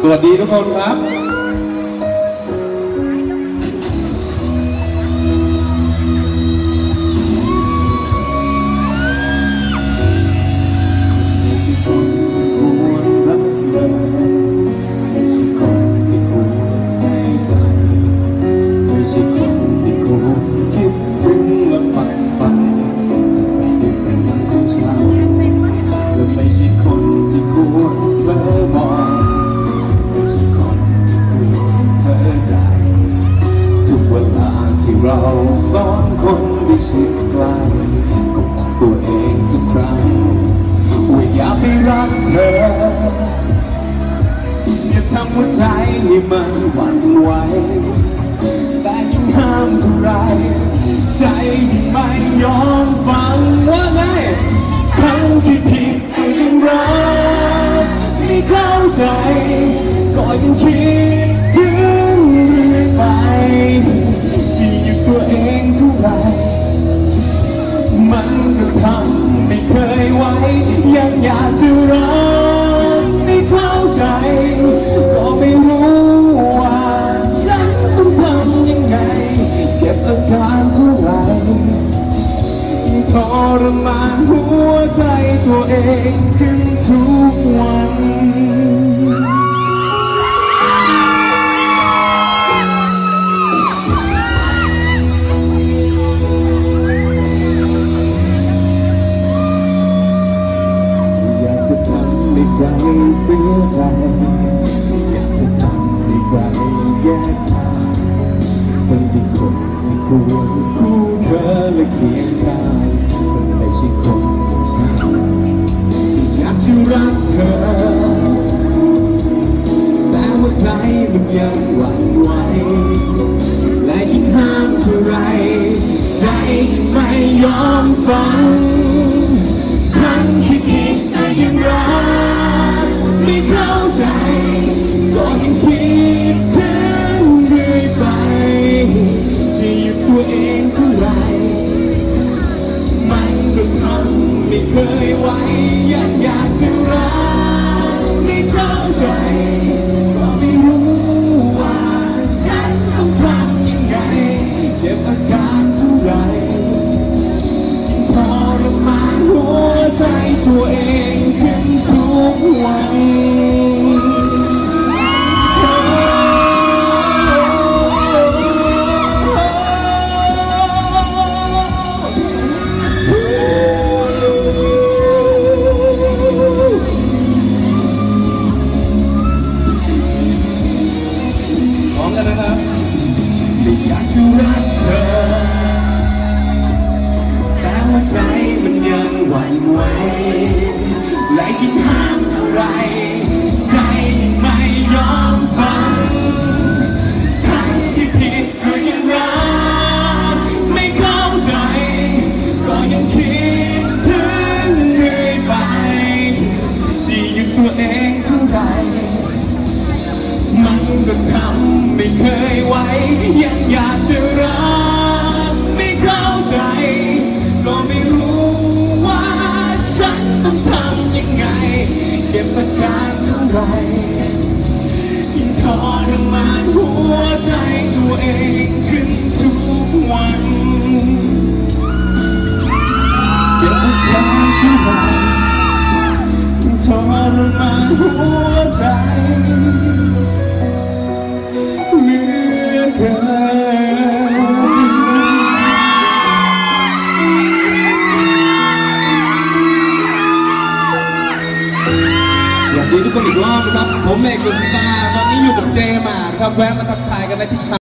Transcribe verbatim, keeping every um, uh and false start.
วัสดีทุกคนครับเราสองคนได้ชิดใกล้ก็บอกตัวเองทุกครั้งว่าอย่าไปรักเธออย่าทำหัวใจให้มันหวั่นไหวแต่ยิ่งห้ามเท่าไรใจยิ่งไม่ยอมฟังว่าไงทั้งที่ผิดก็ยังรักไม่เข้าใจก็ยังคิดถึงเรื่อยไปตัวเองเท่าไรมันก็ทำไม่เคยไหวยังอยากจะรักไม่เข้าใจก็ไม่รู้ว่าฉันต้องทำยังไงเก็บอาการเท่าไรยิ่งทรมานหัวใจตัวเองขึ้นทุกวันใครเสียใจอยากจะทำให้ใครแยกทางทั้งที่คนที่ควรคู่เธอและเคียงข้างมันไม่ใช่คนของฉันอยากจะรักเธอแต่หัวใจมันยังหวั่นไหวและยิ่งห้ามเท่าไรใจยิ่งไม่ยอมฟังทั้งที่คิดแต่ยังรักไม่เข้าใจก็ยังคิดถึงเรื่อยไปจะหยุดตัวเองเท่าไรมันก็ทำไม่เคยไหวยังอยากจะรักไม่เข้าใจก็ไม่รู้ว่าฉันต้องทำยังไงเก็บอาการเท่าไรยิ่งทรมานหัวใจตัวเองขึ้นทุกวันพร้อมกันนะครับไม่อยากจะรักเธอแต่หัวใจมันยังหวั่นไหวและยิ่งห้ามเท่าไรใจยิ่งไม่ยอมฟังทั้งที่ผิดก็ยังรักไม่เข้าใจก็ยังคิดถึงเรื่อยไปจะหยุดตัวเองเท่าไรมันก็ทำไม่เคยไหวยังอยากจะรักไม่เข้าใจก็ไม่รู้ว่าฉันต้องทำยังไงเก็บอาการเท่าไรยิ่งทรมานหัวใจตัวเองขึ้นทุกวันเก็บอาการเท่าไรยิ่งทรมานหัวใจเหลือเกินดีทุกคนอีกรอบนะครับผมเอกสุดตาตอนนี้อยู่กับเจมาครับแวะมาทักทายกันในที่